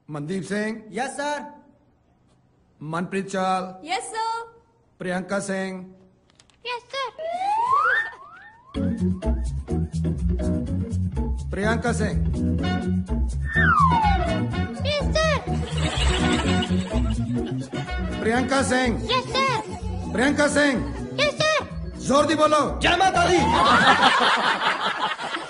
Mandeep Singh. Yes sir. Manpreet चाल। Yes sir. Priyanka Singh. Yes sir. Priyanka Singh. Yes sir. Priyanka Singh. Yes sir. Priyanka Singh. Yes sir. जोर दी बोलो। जय माता दी।